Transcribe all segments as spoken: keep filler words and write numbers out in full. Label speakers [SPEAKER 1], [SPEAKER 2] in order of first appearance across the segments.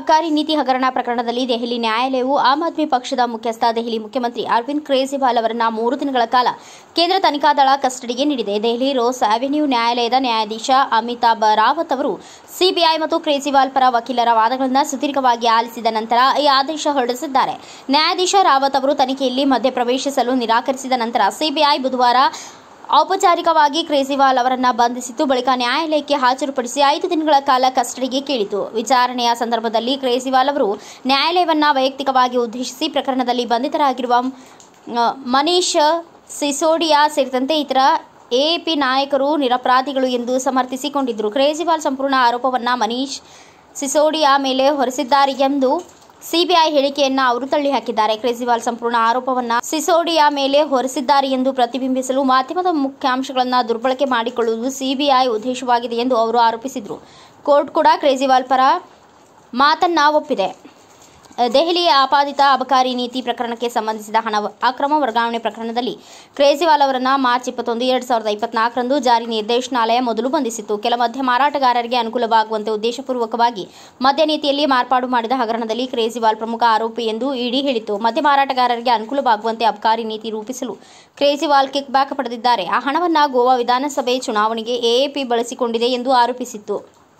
[SPEAKER 1] ಅಬಕಾರಿ ನೀತಿ ಹಗರಣ ಪ್ರಕರಣದಲ್ಲಿ ದೆಹಲಿ ನ್ಯಾಯಾಲಯವು ಆಮ್ ಆದ್ಮಿ ಪಕ್ಷದ ಮುಖ್ಯಸ್ಥ ದೆಹಲಿ ಮುಖ್ಯಮಂತ್ರಿ ಅರವಿಂದ್ ಕೇಜ್ರಿವಾಲ್ ಅವರನ್ನು ಮೂರು ದಿನಗಳ ಕಾಲ ಕೇಂದ್ರ ತನಿಖಾ ದಳ ಕಸ್ಟಡಿಗೆ ನೀಡಿದೆ. ದೆಹಲಿ ರೋಸ್ ಅವೆನ್ಯೂ ನ್ಯಾಯಾಲಯದ ನ್ಯಾಯಾಧೀಶ ಅಮಿತಾಬ್ ರಾವತ್ ಅವರು ಸಿಬಿಐ ಮತ್ತು ಕೇಜ್ರಿವಾಲ್ ಪರ ವಕೀಲರ ವಾದಗಳನ್ನು ಸುದೀರ್ಘವಾಗಿ ಆಲಿಸಿದ ನಂತರ ಈ ಆದೇಶ ಹೊರಡಿಸಿದ್ದಾರೆ. ನ್ಯಾಯಾಧೀಶ ರಾವತ್ ಅವರು ತನಿಖೆಯಲ್ಲಿ ಮಧ್ಯಪ್ರವೇಶಿಸಲು ನಿರಾಕರಿಸಿದ ನಂತರ ಸಿಬಿಐ ಬುಧವಾರ ಔಪಚಾರಿಕವಾಗಿ ಕೇಜ್ರಿವಾಲ್ ಅವರನ್ನು ಬಂಧಿಸಿತು. ಬಳಿಕ ನ್ಯಾಯಾಲಯಕ್ಕೆ ಹಾಜರುಪಡಿಸಿ ಐದು ದಿನಗಳ ಕಾಲ ಕಸ್ಟಡಿಗೆ ಕೇಳಿತು. ವಿಚಾರಣೆಯ ಸಂದರ್ಭದಲ್ಲಿ ಕೇಜ್ರಿವಾಲ್ ಅವರು ನ್ಯಾಯಾಲಯವನ್ನು ವೈಯಕ್ತಿಕವಾಗಿ ಉದ್ದೇಶಿಸಿ ಪ್ರಕರಣದಲ್ಲಿ ಬಂಧಿತರಾಗಿರುವ ಮನೀಶ್ ಸಿಸೋಡಿಯಾ ಸೇರಿದಂತೆ ಇತರ ಎಎಪಿ ನಾಯಕರು ನಿರಪರಾಧಿಗಳು ಎಂದು ಸಮರ್ಥಿಸಿಕೊಂಡಿದ್ದರು. ಕೇಜ್ರಿವಾಲ್ ಸಂಪೂರ್ಣ ಆರೋಪವನ್ನು ಮನೀಶ್ ಸಿಸೋಡಿಯಾ ಮೇಲೆ ಹೊರಿಸಿದ್ದಾರೆ ಎಂದು ಸಿಬಿಐ ಹೇಳಿಕೆಯನ್ನು ಅವರು ತಳ್ಳಿಹಾಕಿದ್ದಾರೆ. ಕೇಜ್ರಿವಾಲ್ ಸಂಪೂರ್ಣ ಆರೋಪವನ್ನು ಸಿಸೋಡಿಯಾ ಮೇಲೆ ಹೊರಿಸಿದ್ದಾರೆ ಎಂದು ಪ್ರತಿಬಿಂಬಿಸಲು ಮಾಧ್ಯಮದ ಮುಖ್ಯಾಂಶಗಳನ್ನು ದುರ್ಬಳಕೆ ಮಾಡಿಕೊಳ್ಳುವುದು ಸಿಬಿಐ ಉದ್ದೇಶವಾಗಿದೆ ಎಂದು ಅವರು ಆರೋಪಿಸಿದರು. ಕೋರ್ಟ್ ಕೂಡ ಕೇಜ್ರಿವಾಲ್ ಪರ ಮಾತನ್ನ ಒಪ್ಪಿದೆ. ದೆಹಲಿಯ ಆಪಾದಿತ ಅಬಕಾರಿ ನೀತಿ ಪ್ರಕರಣಕ್ಕೆ ಸಂಬಂಧಿಸಿದ ಹಣ ಅಕ್ರಮ ವರ್ಗಾವಣೆ ಪ್ರಕರಣದಲ್ಲಿ ಕೇಜ್ರಿವಾಲ್ ಅವರನ್ನು ಮಾರ್ಚ್ ಇಪ್ಪತ್ತೊಂದು ಎರಡು ಸಾವಿರದ ಇಪ್ಪತ್ನಾಲ್ಕರಂದು ಜಾರಿ ನಿರ್ದೇಶನಾಲಯ ಮೊದಲು ಬಂಧಿಸಿತ್ತು. ಕೆಲ ಮದ್ಯ ಮಾರಾಟಗಾರರಿಗೆ ಅನುಕೂಲವಾಗುವಂತೆ ಉದ್ದೇಶಪೂರ್ವಕವಾಗಿ ಮದ್ಯ ನೀತಿಯಲ್ಲಿ ಮಾರ್ಪಾಡು ಮಾಡಿದ ಹಗರಣದಲ್ಲಿ ಕೇಜ್ರಿವಾಲ್ ಪ್ರಮುಖ ಆರೋಪಿ ಎಂದು ಇಡಿ ಹೇಳಿತ್ತು. ಮದ್ಯ ಮಾರಾಟಗಾರರಿಗೆ ಅನುಕೂಲವಾಗುವಂತೆ ಅಬಕಾರಿ ನೀತಿ ರೂಪಿಸಲು ಕೇಜ್ರಿವಾಲ್ ಕಿಕ್ ಬ್ಯಾಕ್ ಪಡೆದಿದ್ದಾರೆ. ಆ ಹಣವನ್ನು ಗೋವಾ ವಿಧಾನಸಭೆ ಚುನಾವಣೆಗೆ ಎಎಪಿ ಬಳಸಿಕೊಂಡಿದೆ ಎಂದು ಆರೋಪಿಸಿತ್ತು.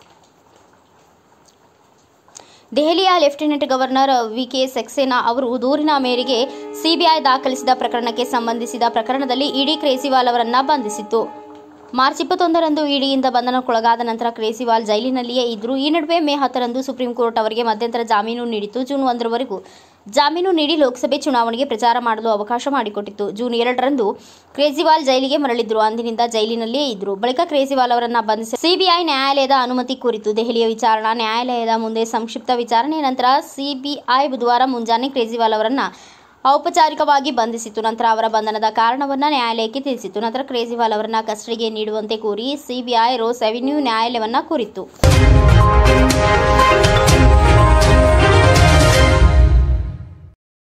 [SPEAKER 1] ದೆಹಲಿಯ ಲೆಫ್ಟಿನೆಂಟ್ ಗವರ್ನರ್ ವಿಕೆ ಸಕ್ಸೇನಾ ಅವರು ದೂರಿನ ಮೇರೆಗೆ ಸಿಬಿಐ ದಾಖಲಿಸಿದ ಪ್ರಕರಣಕ್ಕೆ ಸಂಬಂಧಿಸಿದ ಪ್ರಕರಣದಲ್ಲಿ ಇಡಿ ಕೇಜ್ರಿವಾಲ್ ಅವರನ್ನು ಬಂಧಿಸಿತ್ತು. ಮಾರ್ಚ್ ಇಪ್ಪತ್ತೊಂದರಂದು ಇಡಿಯಿಂದ ಬಂಧನಕ್ಕೊಳಗಾದ ನಂತರ ಕೇಜ್ರಿವಾಲ್ ಜೈಲಿನಲ್ಲಿಯೇ ಇದ್ದರು. ಈ ನಡುವೆ ಮೇ ಹತ್ತರಂದು ಸುಪ್ರೀಂ ಕೋರ್ಟ್ ಅವರಿಗೆ ಮಧ್ಯಂತರ ಜಾಮೀನು ನೀಡಿತ್ತು. ಜೂನ್ ಒಂದರವರೆಗೂ ಜಾಮೀನು ನೀಡಿ ಲೋಕಸಭೆ ಚುನಾವಣೆಗೆ ಪ್ರಚಾರ ಮಾಡಲು ಅವಕಾಶ ಮಾಡಿಕೊಟ್ಟಿತ್ತು. ಜೂನ್ ಎರಡರಂದು ಕೇಜ್ರಿವಾಲ್ ಜೈಲಿಗೆ ಮರಳಿದ್ರು. ಅಂದಿನಿಂದ ಜೈಲಿನಲ್ಲಿಯೇ ಇದ್ದರು. ಬಳಿಕ ಕೇಜ್ರಿವಾಲ್ ಅವರನ್ನು ಬಂಧಿಸಿ ಸಿಬಿಐ ನ್ಯಾಯಾಲಯದ ಅನುಮತಿ ಕೋರಿತು. ದೆಹಲಿಯ ವಿಚಾರಣಾ ನ್ಯಾಯಾಲಯದ ಮುಂದೆ ಸಂಕ್ಷಿಪ್ತ ವಿಚಾರಣೆಯ ನಂತರ ಸಿಬಿಐ ಬುಧವಾರ ಮುಂಜಾನೆ ಕೇಜ್ರಿವಾಲ್ ಅವರನ್ನು ಔಪಚಾರಿಕವಾಗಿ ಬಂಧಿಸಿತು. ನಂತರ ಅವರ ಬಂಧನದ ಕಾರಣವನ್ನು ನ್ಯಾಯಾಲಯಕ್ಕೆ ತಿಳಿಸಿತು. ನಂತರ ಕೇಜ್ರಿವಾಲ್ ಅವರನ್ನು ಕಸ್ಟಡಿಗೆ ನೀಡುವಂತೆ ಕೋರಿ ಸಿಬಿಐ ರೋಸ್ ಅವೆನ್ಯೂ ನ್ಯಾಯಾಲಯವನ್ನು ಕೋರಿತ್ತು.